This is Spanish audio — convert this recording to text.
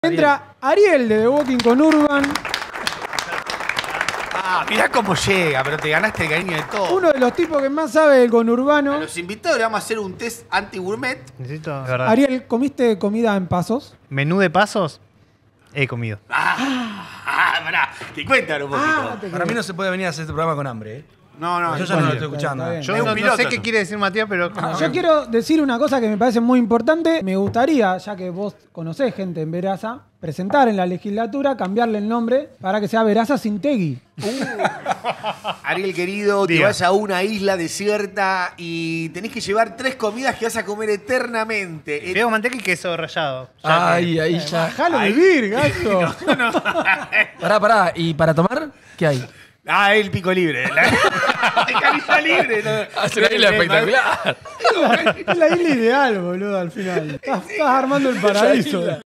Entra Ariel de The Walking con Urban. Ah, mirá cómo llega, pero te ganaste el cariño de todos. Uno de los tipos que más sabe del conurbano. A los invitados le vamos a hacer un test anti-gourmet. Necesito. Ariel, ¿comiste comida en Pasos? Menú de pasos, he comido. Pará, que cuéntanos un poquito. Para mí no se puede venir a hacer este programa con hambre, ¿eh? No, Yo ya no lo estoy escuchando. Está bien. Yo Es un no piloto, sé qué ¿no? quiere decir Matías, pero... Yo quiero decir una cosa que me parece muy importante. Me gustaría, ya que vos conocés gente en Veraza, presentar en la legislatura, cambiarle el nombre para que sea Veraza Sintegui. Ariel, querido, te Diga. vas a una isla desierta y tenés que llevar 3 comidas que vas a comer eternamente. Fideo, manteca y queso rallado. Ya Ay, ahí ya. Dejalo vivir, gato. Pará. ¿Y para tomar? ¿Qué hay? El pico libre. El cariño libre. No. Hace una isla espectacular. Es la isla ideal, boludo, al final. Estás armando el paraíso.